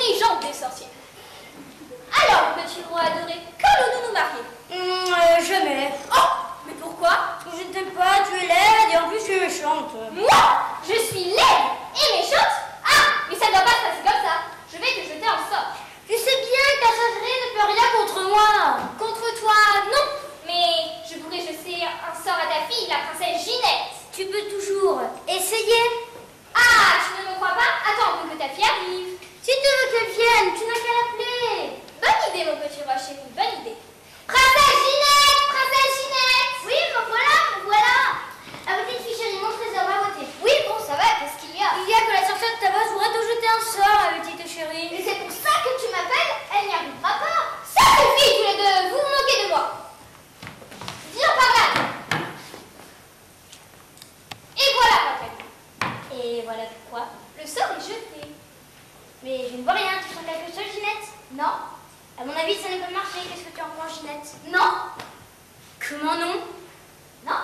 légende des sorcières. Alors, mon petit roi adoré, qu'allons-nous nous marier? Jamais. Oh, mais pourquoi? Je ne t'aime pas, tu es laide et en plus tu es méchante. Moi, je suis laide et méchante? Ah, mais ça ne doit pas se passer comme ça. Je vais te jeter en sort. Tu sais bien que ta sorcellerie ne peut rien contre moi. Contre toi, non. Mais je pourrais jeter un sort à ta fille, la princesse Ginette. Tu peux toujours essayer. Ah, tu ne me crois pas? Attends que ta fille arrive. Si tu veux qu'elle vienne, tu n'as qu'à l'appeler. Bonne idée, mon petit roi chéri, bonne idée. Princesse Ginette! Princesse Ginette! Oui, me voilà, me voilà. La petite fille chérie, mon trésor, ma beauté. Oui, bon, ça va, qu'est-ce qu'il y a? Il y a que la sorcière de ta bosse voudrait te jeter un sort, ma petite chérie. Et c'est pour ça que tu m'appelles? Elle n'y arrivera pas. Ça suffit, tous les deux, vous vous moquez de moi. Viens par là. Et voilà, papa. Et voilà quoi? Le sort est jeté. Mais je ne vois rien, tu sens quelque chose, Ginette? Non? À mon avis, ça ne peut marcher. Qu'est-ce que tu en penses, Ginette? Non? Comment non? Non?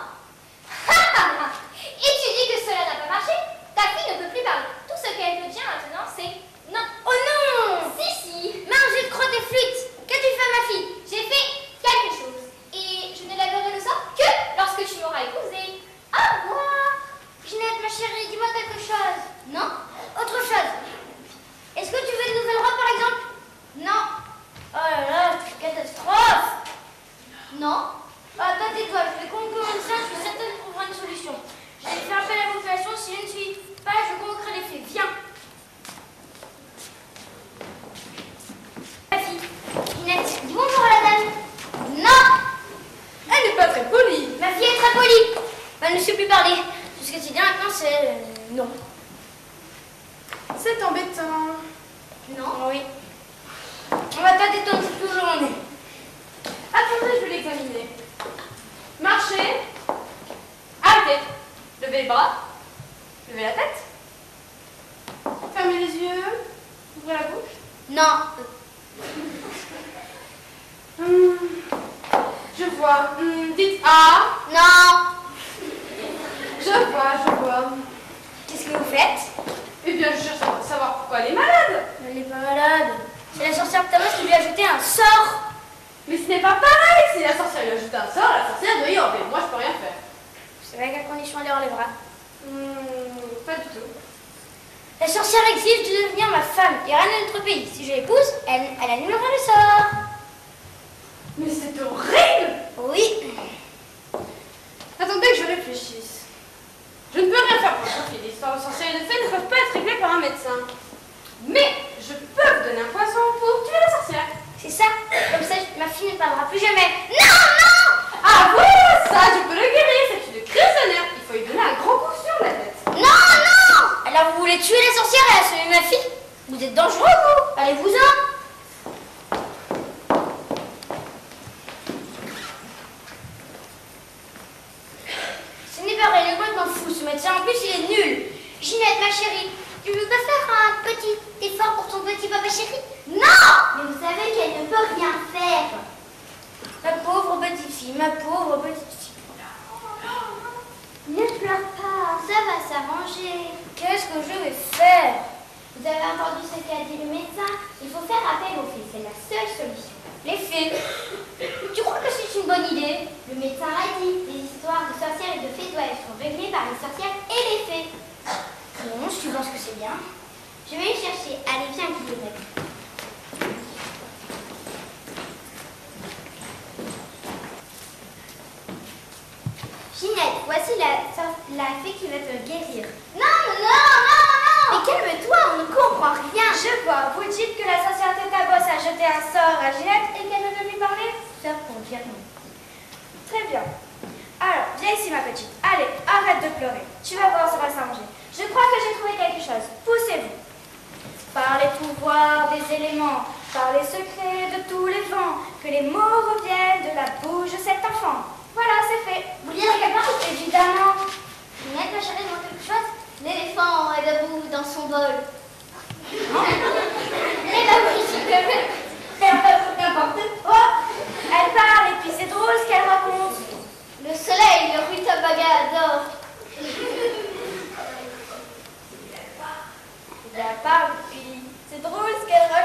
Et tu dis que cela n'a pas marché? Ta fille ne peut plus parler. Tout ce qu'elle peut dire maintenant, c'est non. Oh non! Si. Mince, j'ai trop des flûtes. Qu'as-tu fait, ma fille? J'ai fait quelque chose. Et je ne lèverai le sort que lorsque tu m'auras épousée. Au revoir. Ginette, ma chérie, dis-moi quelque chose. Non? Autre chose. Est-ce que tu veux de nouvelles robes, par exemple? Non. Oh là là, c'est une catastrophe. Non. Ah, toi, tais-toi, je vais convaincre ça, je suis certaine qu'on trouvera une solution. Je vais faire appel à la population, si je ne suis pas, je convoquerai les faits. Viens. Ma fille, Ginette, dis bonjour à la dame. Non. Elle n'est pas très polie. Ma fille est très polie. Elle ne sait plus parler. Tout ce que tu dis maintenant, c'est non. C'est embêtant. Non. Oui. On va pas détendre toute la journée. Attendez, je vais l'examiner. Marchez. Arrêtez. Levez les bras. Levez la tête. Fermez les yeux. Ouvrez la bouche. Non. Je vois. Dites A. Non. Je vois. Qu'est-ce que vous faites? Eh bien, je cherche à savoir pourquoi elle est malade. Elle n'est pas malade. C'est la sorcière de ta bosse qui lui a jeté un sort. Mais ce n'est pas pareil. Si la sorcière lui a jeté un sort, la sorcière doit y enlever. Moi, je peux rien faire. Vous savez à quelle condition elle enlèvera? Pas du tout. La sorcière exige de devenir ma femme et rien de notre pays. Si je l'épouse, elle annulera le sort. Mais c'est horrible. Oui. Attendez que je réfléchisse. Je ne peux rien faire pour votre fille. Les histoires de sorcières et de fées ne peuvent pas être réglées par un médecin. Mais je peux vous donner un poisson pour tuer la sorcière. C'est ça. Comme ça, ma fille ne parlera plus jamais. Non, non. Ah voilà, ça, je peux le guérir. C'est une crise de nerfs. Il faut lui donner un gros coup sur la tête. Non, non. Alors vous voulez tuer la sorcière et assommé ma fille? Vous êtes dangereux, vous. Allez-vous-en. Ce n'est pas vrai, il est complètement fou ce médecin. En plus, il est nul. Ginette, ma chérie, tu veux pas faire un petit effort pour ton petit papa chéri? Non. Mais vous savez qu'elle ne peut rien faire. Ma pauvre petite fille, ma pauvre petite fille. Ne pleure pas, ça va s'arranger. Qu'est-ce que je vais faire? Vous avez entendu ce qu'a dit le médecin? Il faut faire appel aux fées, c'est la seule solution. Les fées. Tu crois que c'est une bonne idée? Le médecin l'a dit, les histoires de sorcières et de fées doivent être réglées par les sorcières et les fées. Non, tu penses que c'est bien? Je vais les chercher. Allez, viens, Guillemette. Ginette, voici la fée qui va te guérir. Non, non, non, non! Mais calme-toi, on ne comprend rien. Je vois. Vous dites que la sorcière de ta bosse a jeté un sort à Ginette et qu'elle ne veut lui parler? Ça pour dire non. Très bien. Alors, viens ici, ma petite. Allez, arrête de pleurer. Tu vas voir, ça va s'arranger. Je crois que j'ai trouvé quelque chose. Poussez-vous. Par les pouvoirs des éléments, par les secrets de tous les vents, que les mots reviennent de la bouche de cet enfant. Voilà, c'est fait. Vous voulez dire quelque chose? Évidemment. Ginette, ma chérie, demande quelque chose? L'éléphant est debout dans son bol. Et la musique, Elle raconte n'importe quoi. Elle parle et puis c'est drôle ce qu'elle raconte. le soleil, le rutabaga d'or. Elle parle et puis c'est drôle ce qu'elle raconte.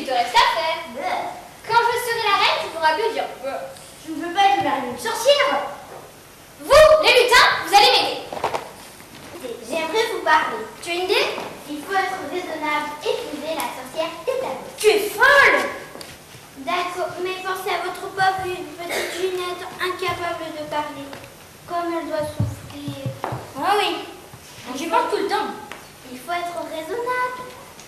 te reste à faire. Quand je serai la reine, tu pourras plus dire. Je ne veux pas être mariée une sorcière. Vous, les lutins, vous allez m'aider. J'aimerais vous parler. Tu as une idée? Il faut être raisonnable, épouser la sorcière Tétabos. Tu es folle. D'accord, mais pensez à votre pauvre petite Ginette, incapable de parler. Comme elle doit souffrir. Ah oui, j'y pense tout le temps. Il faut être raisonnable.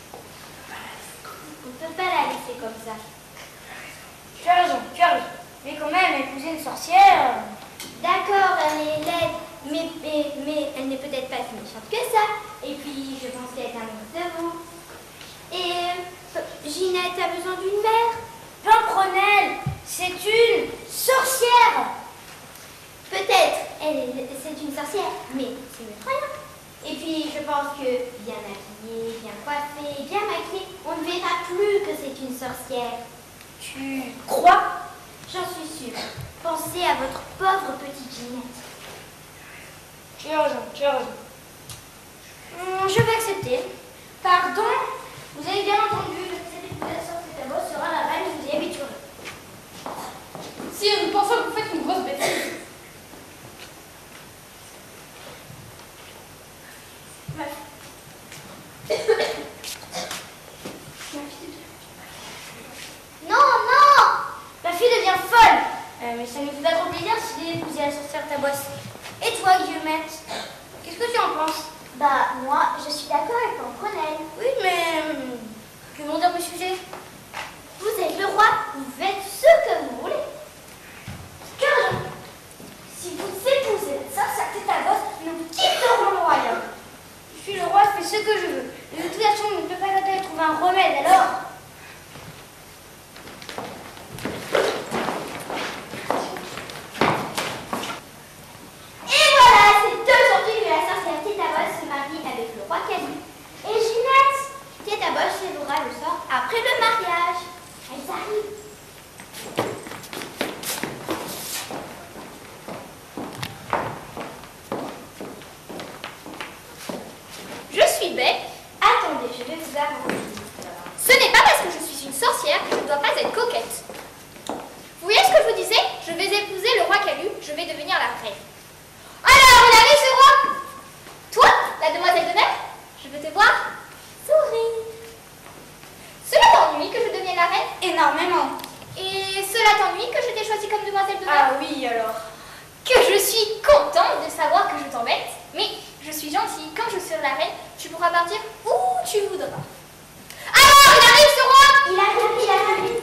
On ne peut pas la laisser comme ça. Tu as raison, tu as raison. Mais quand même, épouser une sorcière... D'accord, elle est laide, mais elle n'est peut-être pas si méchante que ça. Et puis, je pense qu'elle est amoureuse de vous. Et Ginette a besoin d'une mère. Pimprenelle, c'est une sorcière. Peut-être, c'est une sorcière, mais c'est mieux que rien. Et puis, je pense que bien habillée, bien coiffée, bien maquillée, on ne verra plus que c'est une sorcière. Tu crois? J'en suis sûre. Pensez à votre pauvre petite Ginette. Tu as raison, tu as raison. Je vais accepter. Pardon, vous avez bien entendu, cette épousation de Tétabos sera la reine, vous y habituerez. Si nous pensons que vous faites une grosse bêtise. Non, non! Ma fille devient folle. Mais ça nous fait pas trop plaisir si d'épouser la sorcière Tétabos. Et toi, Guillemette, qu'est-ce que tu en penses? Bah, moi, je suis d'accord avec Pimprenelle. Oui, mais... que vont dire le sujet? Vous êtes le roi, vous faites ce que vous voulez. Tu as raison. Si vous épousez la sorcière Tétabos, nous quitterons le royaume. Je suis le roi, je fais ce que je veux. De toute façon, on ne peut pas attendre de trouver un remède, alors... Et voilà, c'est aujourd'hui que la sorcière Tétabos se marie avec le roi Calu. Et Ginette, Tétabos célébrera le sort après le mariage. Elles arrivent. Je suis bête. Attendez, je vais vous arranger. Ce n'est pas parce que je suis une sorcière que je ne dois pas être coquette. Vous voyez ce que je vous disais? Je vais épouser le roi Calu, je vais devenir la reine. Alors, il arrive ce roi? Toi, la demoiselle de Neige, je veux te voir sourire. Cela t'ennuie que je devienne la reine? Énormément. Et cela t'ennuie que je t'ai choisie comme demoiselle de Neige? Ah oui, alors. Que je suis contente de savoir que je t'embête, mais je suis gentille. Quand je serai la reine, tu pourras partir où tu voudras. Alors, il arrive ce roi? Il arrive, il arrive.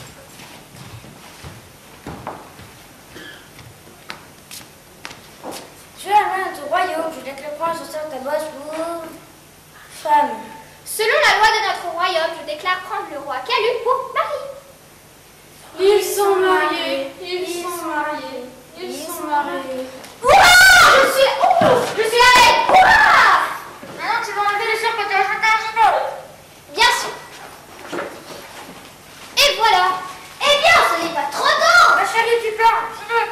Je suis la reine du royaume, je déclare la sorcière Tétabos pour femme. Selon la loi de notre royaume, je déclare prendre le roi Calu pour mari. Ils sont mariés. Ils sont mariés. Ils sont mariés. Hurrah! Je suis la reine! Hurrah! Maintenant, tu vas enlever le sûr que tu as chanté à Ginette. Bien sûr. Et voilà. Eh bien, ce n'est pas trop tôt. Ma chérie, tu parles.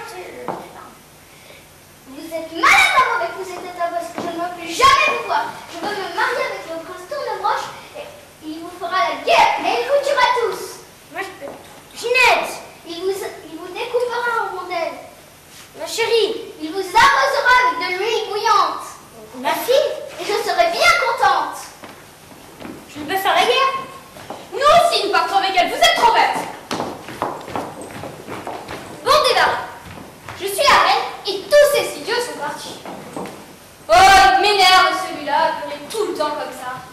Vous êtes malade avant d'épouser Tétabos. Je ne veux plus jamais vous voir. Je veux me marier avec le prince Tournebroche et il vous fera la guerre et il vous tuera tous. Moi, je peux. Ginette! Il vous découpera en rondelles. Ma chérie! Il vous arrosera avec de l'huile bouillante. Ma fille! Et je serai bien contente. Je ne peux faire la guerre! Nous aussi, nous partons avec elle. Vous êtes trop bêtes. Bon débarras! Je suis la reine et tous ces idiots sont partis. Oh, il m'énerve celui-là, il est tout le temps comme ça.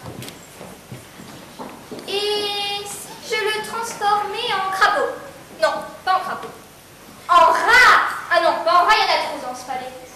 Et si je le transformais en crapaud? Non, pas en crapaud. En rat! Ah non, pas en rat, il y en a trop dans ce palais.